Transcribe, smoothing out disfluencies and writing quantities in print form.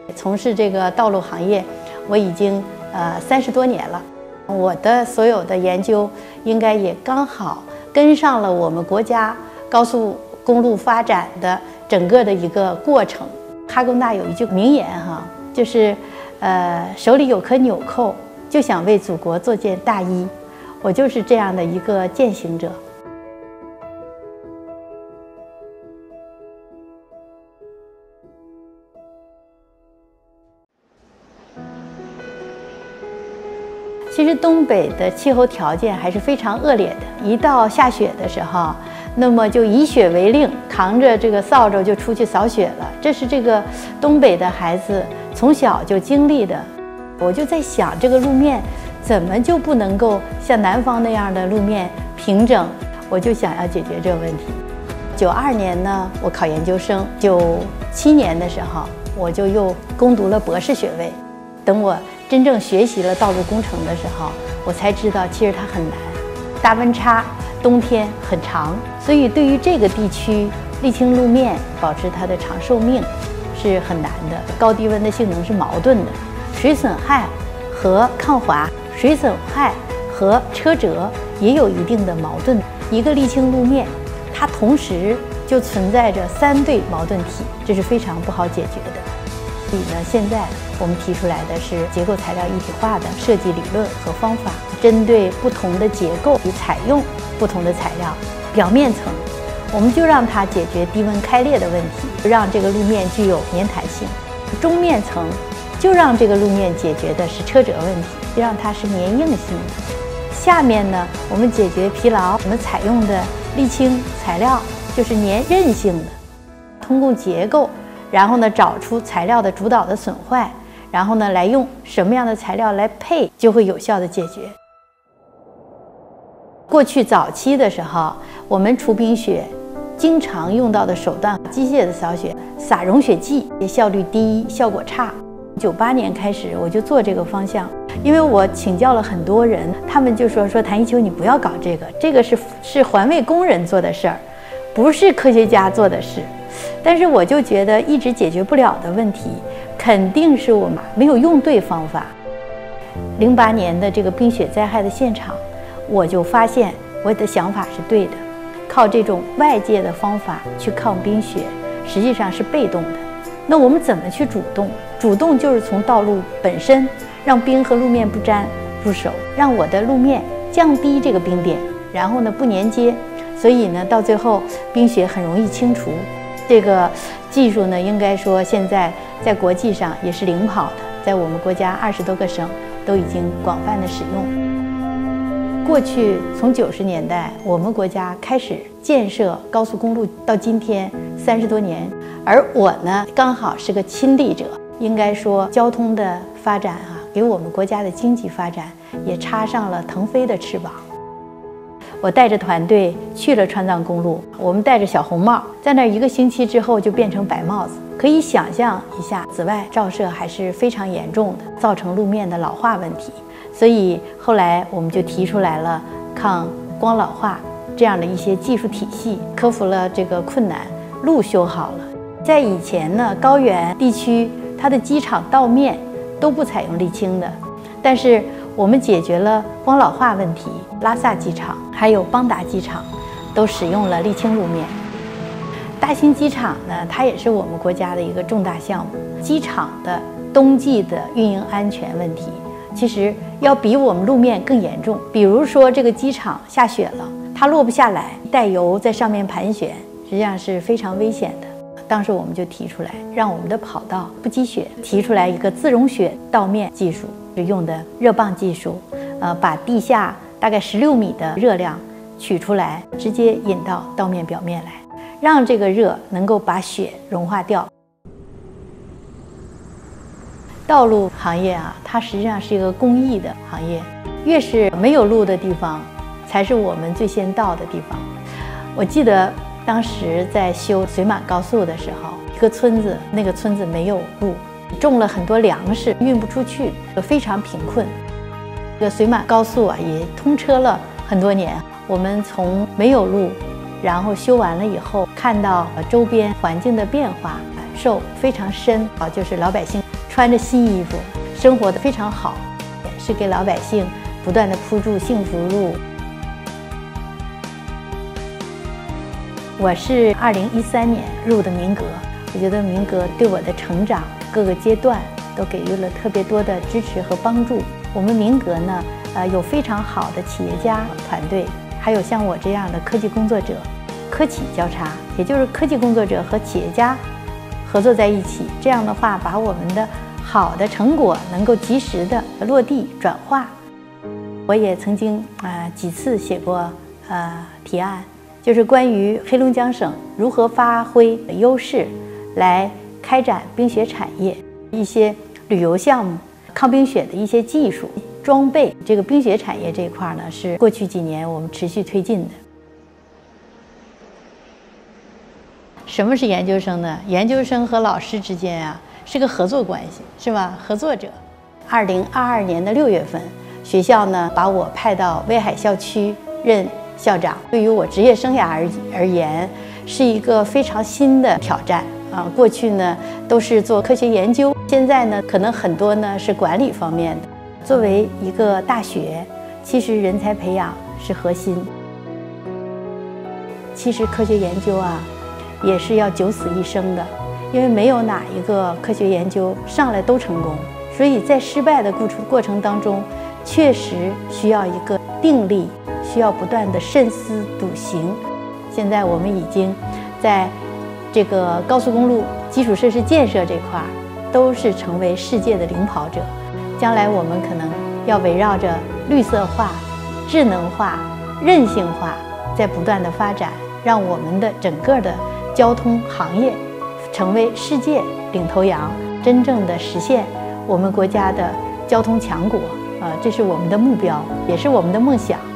从事这个道路行业，我已经30多年了。我的所有的研究应该也刚好跟上了我们国家高速公路发展的整个的一个过程。哈工大有一句名言哈，就是手里有颗纽扣，就想为祖国做件大衣。我就是这样的一个践行者。其实东北的气候条件还是非常恶劣的，一到下雪的时候，那么就以雪为令，扛着这个扫帚就出去扫雪了。这是这个东北的孩子从小就经历的。我就在想，这个路面怎么就不能够像南方那样的路面平整？我就想要解决这个问题。92年呢，我考研究生；97年的时候，我就又攻读了博士学位。等我真正学习了道路工程的时候，我才知道其实它很难，大温差，冬天很长，所以对于这个地区沥青路面保持它的长寿命是很难的。高低温的性能是矛盾的，水损害和抗滑、水损害和车辙也有一定的矛盾。一个沥青路面，它同时就存在着3对矛盾体，这是非常不好解决的。所以呢，现在我们提出来的是结构材料一体化的设计理论和方法，针对不同的结构采用不同的材料。表面层，我们就让它解决低温开裂的问题，让这个路面具有粘弹性；中面层就让这个路面解决的是车辙问题，就让它是粘硬性的。下面呢，我们解决疲劳，我们采用的沥青材料就是粘韧性的，通过结构。然后呢，找出材料的主导的损坏，然后呢，来用什么样的材料来配，就会有效的解决。过去早期的时候，我们除冰雪经常用到的手段，机械的扫雪，撒溶雪剂，效率低，效果差。98年开始，我就做这个方向，因为我请教了很多人，他们就说谭一秋，你不要搞这个，这个是环卫工人做的事儿，不是科学家做的事。但是我就觉得一直解决不了的问题，肯定是我们没有用对方法。08年的这个冰雪灾害的现场，我就发现我的想法是对的，靠这种外界的方法去抗冰雪，实际上是被动的。那我们怎么去主动？主动就是从道路本身，让冰和路面不沾入手，让我的路面降低这个冰点，然后呢不粘接，所以呢到最后冰雪很容易清除。这个技术呢，应该说现在在国际上也是领跑的，在我们国家20多个省都已经广泛的使用。过去从90年代我们国家开始建设高速公路到今天30多年，而我呢刚好是个亲历者，应该说交通的发展给我们国家的经济发展也插上了腾飞的翅膀。我带着团队去了川藏公路，我们戴着小红帽，在那1个星期之后就变成白帽子。可以想象一下，紫外照射还是非常严重的，造成路面的老化问题。所以后来我们就提出来了抗光老化这样的一些技术体系，克服了这个困难，路修好了。在以前呢，高原地区它的机场道面都不采用沥青的，但是我们解决了光老化问题，拉萨机场还有邦达机场都使用了沥青路面。大兴机场呢，它也是我们国家的一个重大项目。机场的冬季的运营安全问题，其实要比我们路面更严重。比如说这个机场下雪了，它落不下来，带油在上面盘旋，实际上是非常危险的。当时我们就提出来，让我们的跑道不积雪，提出来一个自溶雪道面技术，是用的热泵技术，把地下大概16米的热量取出来，直接引到道面表面来，让这个热能够把雪融化掉。道路行业它实际上是一个公益的行业，越是没有路的地方，才是我们最先到的地方。我记得当时在修绥满高速的时候，一个村子，那个村子没有路，种了很多粮食，运不出去，非常贫困。这个绥满高速也通车了很多年，我们从没有路，然后修完了以后，看到周边环境的变化，感受非常深就是老百姓穿着新衣服，生活得非常好，是给老百姓不断地铺筑幸福路。我是2013年入的民革，我觉得民革对我的成长各个阶段都给予了特别多的支持和帮助。我们民革呢，有非常好的企业家团队，还有像我这样的科技工作者，科企交叉，也就是科技工作者和企业家合作在一起。这样的话，把我们的好的成果能够及时的落地转化。我也曾经几次写过提案，就是关于黑龙江省如何发挥优势来开展冰雪产业，一些旅游项目、抗冰雪的一些技术、装备。这个冰雪产业这一块呢，是过去几年我们持续推进的。什么是研究生呢？研究生和老师之间啊是个合作关系，是吧？合作者。2022年的6月份，学校呢把我派到威海校区任校长，对于我职业生涯而言，是一个非常新的挑战啊。过去呢都是做科学研究，现在呢可能很多呢是管理方面的。作为一个大学，其实人才培养是核心。其实科学研究啊，也是要九死一生的，因为没有哪一个科学研究上来都成功，所以在失败的过程当中，确实需要一个定力，需要不断的慎思笃行。现在我们已经在这个高速公路基础设施建设这块都是成为世界的领跑者。将来我们可能要围绕着绿色化、智能化、韧性化在不断的发展，让我们的整个的交通行业成为世界领头羊，真正的实现我们国家的交通强国。这是我们的目标，也是我们的梦想。